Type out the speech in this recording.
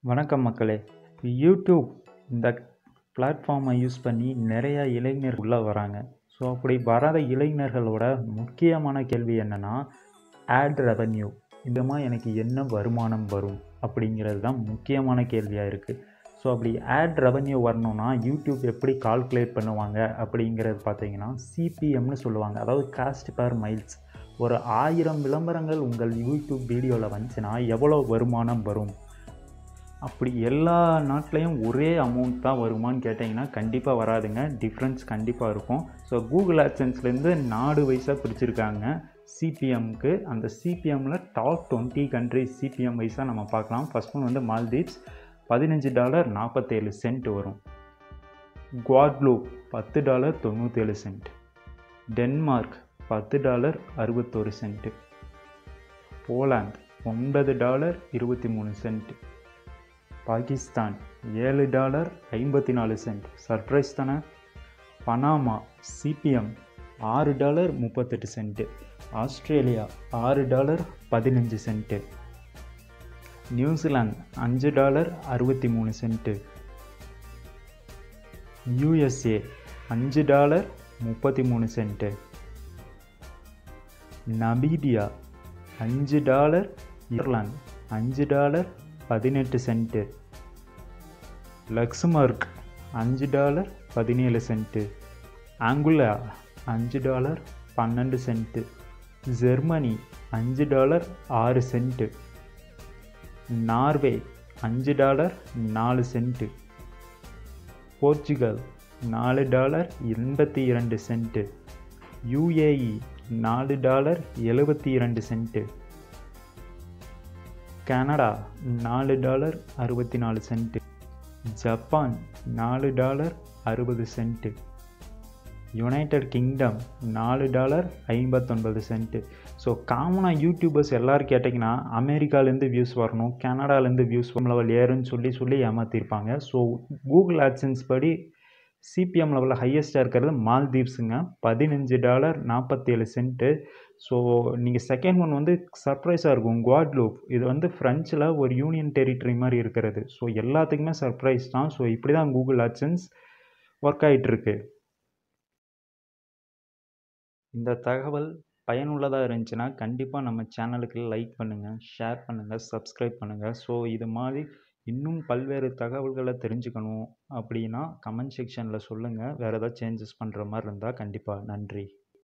வணக்கம் மக்களே. யூடியூப் இந்த பிளாட்ஃபார்மை யூஸ் பண்ணி நிறையா இளைஞர் உள்ளே வராங்க. ஸோ அப்படி வராத இளைஞர்களோட முக்கியமான கேள்வி என்னென்னா, ஆட் ரெவன்யூ இதமாக எனக்கு என்ன வருமானம் வரும் அப்படிங்கிறது தான் முக்கியமான கேள்வியாக இருக்குது. ஸோ அப்படி ஆட் ரெவன்யூ வரணும்னா யூடியூப் எப்படி கால்குலேட் பண்ணுவாங்க அப்படிங்கிறது பார்த்தீங்கன்னா, சிபிஎம்னு சொல்லுவாங்க. அதாவது காஸ்ட் பர் மைல்ஸ். ஒரு 1000 விளம்பரங்கள் உங்கள் யூடியூப் வீடியோவில் வந்துச்சுன்னா எவ்வளோ வருமானம் வரும்? அப்படி எல்லா நாட்டிலையும் ஒரே அமௌண்ட் தான் வருமானு கேட்டிங்கன்னா கண்டிப்பாக வராதுங்க. டிஃப்ரென்ஸ் கண்டிப்பாக இருக்கும். ஸோ கூகுள் ஆட்சன்ஸ்லேருந்து நாடு வைஸாக பிரிச்சுருக்காங்க சிபிஎம்க்கு. அந்த சிபிஎம்மில் டாப் 20 கண்ட்ரிஸ் சிபிஎம் வைஸாக நம்ம பார்க்கலாம். ஃபர்ஸ்ட் ஒன் வந்து மால்தீவ்ஸ், $15.47 வரும். Guadeloupe $10.97. Denmark $10.61. Poland $9.23. Pakistan $7.54. Surprise தானே? Panama CPM $6.38. Australia $6.15. New Zealand $5.63. USA $5.33. Namibia $5. Ireland $5.18. Luxembourg $5.17. Anguilla $5.12. Germany $5.06. Norway $5.04. Portugal $4.82. UAE $4.72. Canada $4.64. Japan $4.60. United Kingdom $4.59. So காமனாக யூடியூபர்ஸ் எல்லோரும் கேட்டிங்கன்னா அமெரிக்காலேருந்து வியூஸ் வரணும், கனடாலேருந்து வியூஸ் லெவல் ஏறுன்னு சொல்லி ஏமாற்றிருப்பாங்க. ஸோ கூகுள் ஆட்சன்ஸ் படி சிபிஎம் லெவலில் ஹையஸ்ட்டாக இருக்கிறது மால்தீவ்ஸுங்க, $15.47. ஸோ நீங்கள் செகண்ட் ஒன் வந்து சர்ப்ரைஸாக இருக்கும், குவாட்லூப். இது வந்து ஃப்ரெஞ்சில் ஒரு யூனியன் டெரிட்டரி மாதிரி இருக்கிறது. ஸோ எல்லாத்துக்குமே சர்ப்ரைஸ் தான். ஸோ இப்படி தான் கூகுள் ஆட்சன்ஸ் ஒர்க் ஆகிட்டுருக்கு. இந்த தகவல் பயனுள்ளதாக இருந்துச்சுன்னா கண்டிப்பாக நம்ம சேனலுக்கு லைக் பண்ணுங்கள், ஷேர் பண்ணுங்கள், சப்ஸ்கிரைப் பண்ணுங்கள். ஸோ இது மாதிரி இன்னும் பல்வேறு தகவல்களை தெரிஞ்சுக்கணும் அப்படின்னா கமெண்ட் செக்ஷனில் சொல்லுங்கள். வேறு ஏதாவது சேஞ்சஸ் பண்ணுற மாதிரி இருந்தால் கண்டிப்பாக. நன்றி.